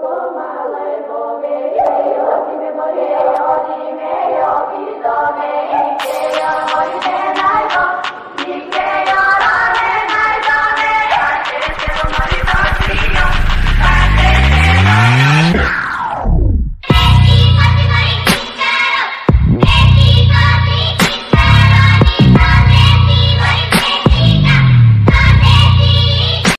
我马来多没有，你们多也有，你没有。